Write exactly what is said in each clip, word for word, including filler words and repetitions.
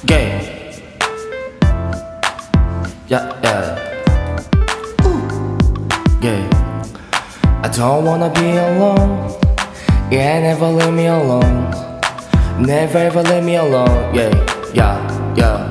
Gay. Yeah, yeah. Gay. I don't wanna be alone. Yeah, never leave me alone. Never ever leave me alone. Yeah, yeah, yeah.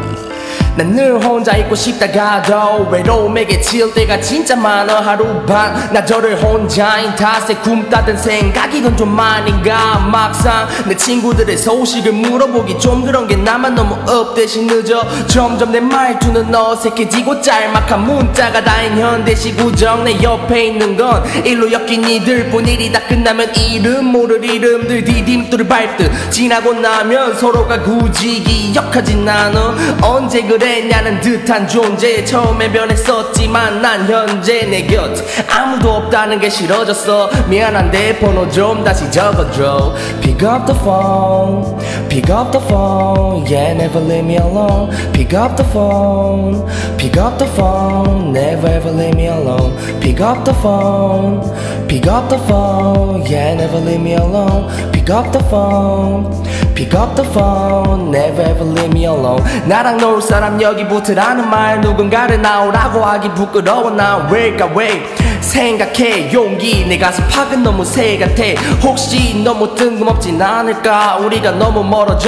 난 늘 혼자 있고 싶다가도 외로움에게 치일 때가 진짜 많아. 하루반 나 저를 혼자인 탓에 굶다던 생각이 건 좀 아닌가. 막상 내 친구들의 소식을 물어보기 좀 그런 게 나만 너무 업데이트 늦어. 점점 내 말투는 어색해지고 짤막한 문자가 다인 현대식 우정. 내 옆에 있는 건 일로 엮인 이들 뿐. 일이 다 끝나면 이름 모를 이름들 디딤돌을 밟듯 지나고 나면 서로가 굳이 기억하진 않아. 언제 그래 냐는 듯한 존재. 처음에 변했었지만 난 현재 내 곁에 아무도 없다는 게 싫어졌어. 미안한데 번호 좀 다시 적어줘. Pick up the phone, pick up the phone. Yeah, never leave me alone. Pick up the phone, pick up the phone. Never ever leave me alone. Pick up the phone, pick up the phone. Yeah, never leave me alone. Pick up the phone, pick up the phone. Never ever leave me alone. 나랑 놀 사람 여기 붙으라는 말. 누군가를 나오라고 하기 부끄러워. 나 왜일까 왜 생각해. 용기 내 가슴 팍은 너무 새 같아. 혹시 너무 뜬금없진 않을까. 우리가 너무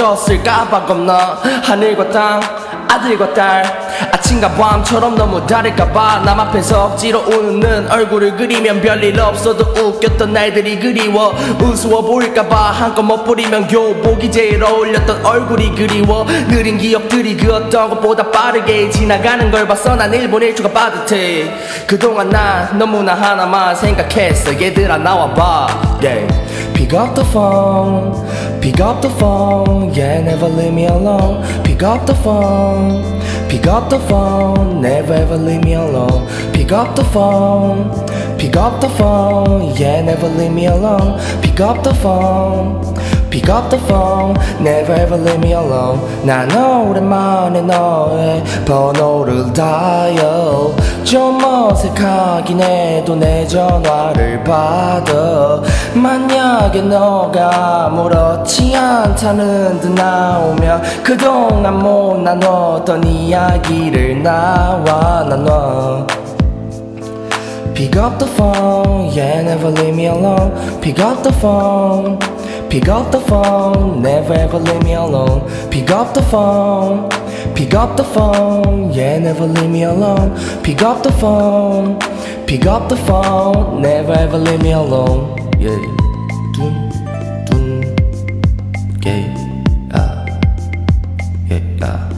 멀어졌을까봐 겁나. 하늘과 땅 아들과 딸 아침과 밤처럼 너무 다를까봐. 남 앞에서 억지로 웃는 얼굴을 그리면 별일 없어도 웃겼던 날들이 그리워. 우스워 보일까봐 한껏 멋부리면 교복이 제일 어울렸던 얼굴이 그리워. 느린 기억들이 그 어떤 것보다 빠르게 지나가는 걸 봐서 난 일본 일주가 빠듯해. 그동안 난 너무나 하나만 생각했어. 얘들아 나와봐. Yeah. Pick up the phone, pick up the phone. Yeah, never leave me alone. Pick up the phone, pick up the phone. Never ever leave me alone. Pick up the phone, pick up the phone. Yeah, never leave me alone. Pick up the phone, pick up the phone. Never ever leave me alone. 난 오랜만에 너의 번호를 dial. 좀 어색하긴 해도 내 전화를 받아. 만약에 너가 아무렇지 않다는 듯 나오면 그동안 못 나눴던 이야기를 나와 나눠. Pick up the phone, yeah, never leave me alone. Pick up the phone, pick up the phone. Never ever leave me alone. Pick up the phone, pick up the phone. Yeah, never leave me alone. Pick up the phone, pick up the phone. Never ever leave me alone. Yeah. Dun, dun, yeah, ah, yeah, ah.